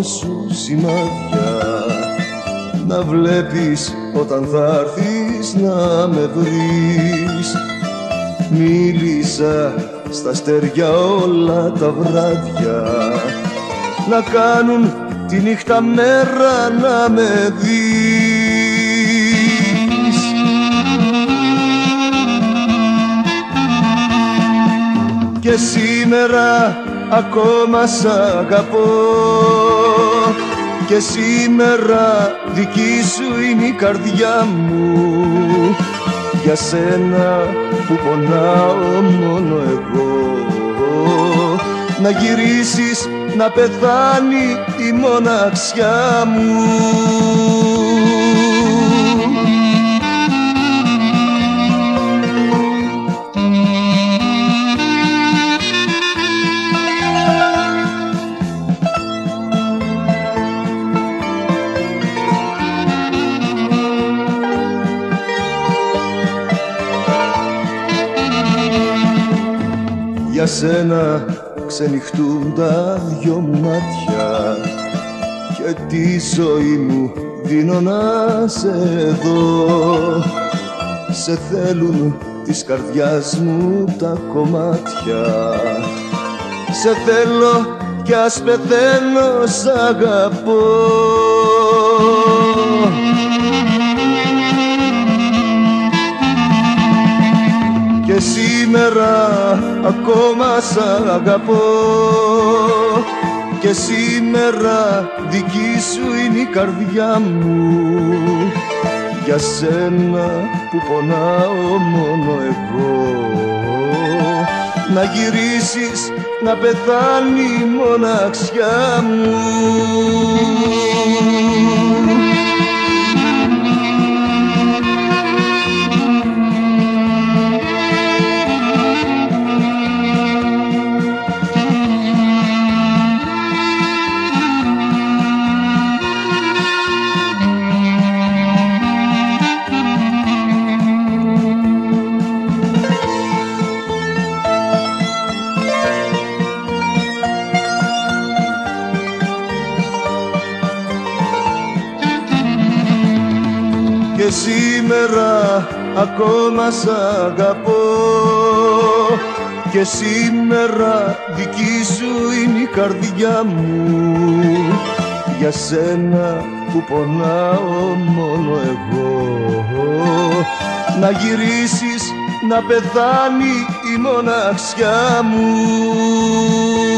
σου σημάδια, να βλέπεις όταν θα έρθεις να με βρεις. Μίλησα στα αστέρια όλα τα βράδια, να κάνουν τη νύχτα μέρα να με δεις. Και σήμερα ακόμα σ' αγαπώ, και σήμερα δική σου είναι η καρδιά μου. Για σένα που πονάω μόνο εγώ, να γυρίσεις να πεθάνει η μοναξιά μου. Για σένα ξενυχτούν τα δυο μου μάτια, και τη ζωή μου δίνω να σε δω. Σε θέλουν της καρδιάς μου τα κομμάτια, σε θέλω κι ας πεθαίνω σ' αγαπώ. Και σήμερα ακόμα σ' αγαπώ, και σήμερα δική σου είναι η καρδιά μου. Για σένα που πονάω μόνο εγώ, να γυρίσεις να πεθάνει η μοναξιά μου. Και σήμερα ακόμα σ' αγαπώ, και σήμερα δική σου είναι η καρδιά μου. Για σένα που πονάω μόνο εγώ, να γυρίσεις να πεθάνει η μοναξιά μου.